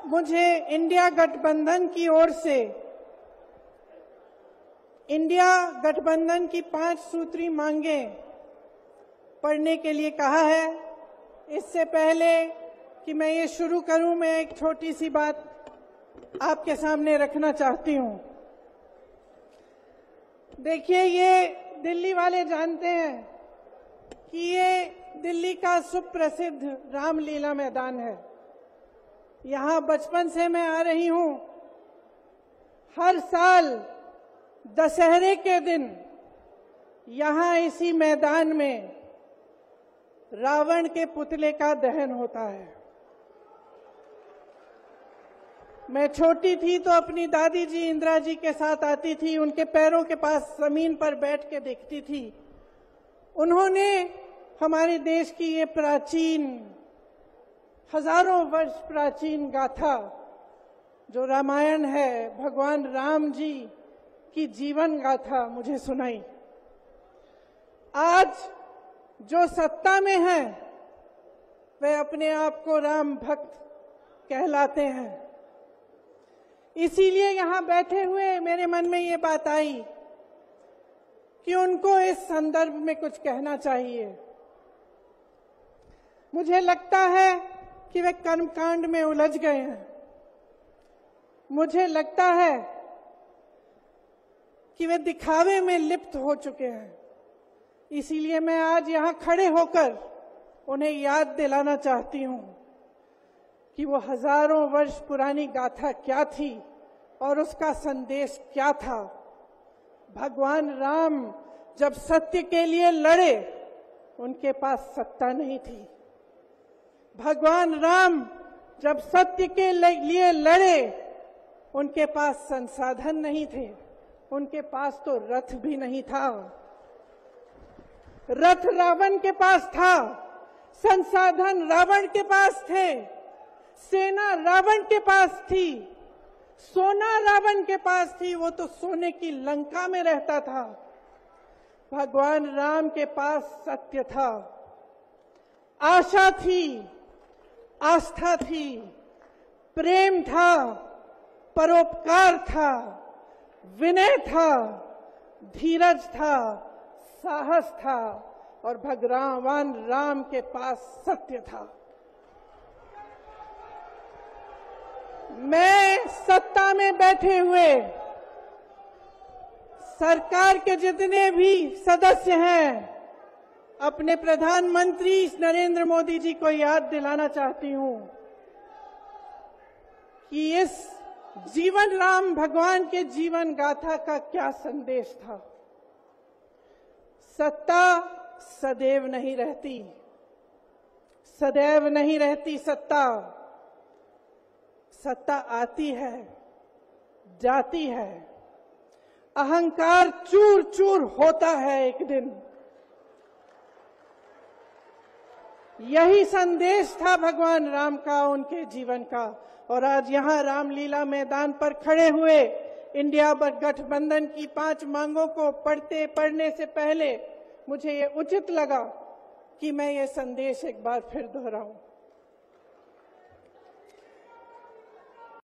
मुझे इंडिया गठबंधन की ओर से इंडिया गठबंधन की 5 सूत्री मांगें पढ़ने के लिए कहा है। इससे पहले कि मैं ये शुरू करूं, मैं एक छोटी सी बात आपके सामने रखना चाहती हूं। देखिए, ये दिल्ली वाले जानते हैं कि ये दिल्ली का सुप्रसिद्ध रामलीला मैदान है। यहाँ बचपन से मैं आ रही हूं। हर साल दशहरे के दिन यहाँ इसी मैदान में रावण के पुतले का दहन होता है। मैं छोटी थी तो अपनी दादी जी इंदिरा जी के साथ आती थी, उनके पैरों के पास जमीन पर बैठ के देखती थी। उन्होंने हमारे देश की ये प्राचीन, हजारों वर्ष प्राचीन गाथा जो रामायण है, भगवान राम जी की जीवन गाथा मुझे सुनाई। आज जो सत्ता में है वे अपने आप को राम भक्त कहलाते हैं। इसीलिए यहां बैठे हुए मेरे मन में ये बात आई कि उनको इस संदर्भ में कुछ कहना चाहिए। मुझे लगता है कि वे कर्मकांड में उलझ गए हैं। मुझे लगता है कि वे दिखावे में लिप्त हो चुके हैं। इसीलिए मैं आज यहां खड़े होकर उन्हें याद दिलाना चाहती हूं कि वो हजारों वर्ष पुरानी गाथा क्या थी और उसका संदेश क्या था। भगवान राम जब सत्य के लिए लड़े, उनके पास सत्ता नहीं थी। भगवान राम जब सत्य के लिए लड़े, उनके पास संसाधन नहीं थे। उनके पास तो रथ भी नहीं था। रथ रावण के पास था, संसाधन रावण के पास थे, सेना रावण के पास थी, सोना रावण के पास थी। वो तो सोने की लंका में रहता था। भगवान राम के पास सत्य था, आशा थी, आस्था थी, प्रेम था, परोपकार था, विनय था, धीरज था, साहस था और भगवान राम के पास सत्य था। मैं सत्ता में बैठे हुए सरकार के जितने भी सदस्य हैं, अपने प्रधानमंत्री नरेंद्र मोदी जी को याद दिलाना चाहती हूं कि इस जीवन राम भगवान के जीवन गाथा का क्या संदेश था। सत्ता सदैव नहीं रहती, सदैव नहीं रहती सत्ता। सत्ता आती है, जाती है, अहंकार चूर चूर होता है एक दिन। यही संदेश था भगवान राम का, उनके जीवन का। और आज यहां रामलीला मैदान पर खड़े हुए इंडिया गठबंधन की 5 मांगों को पढ़ने से पहले मुझे ये उचित लगा कि मैं ये संदेश एक बार फिर दोहराऊं।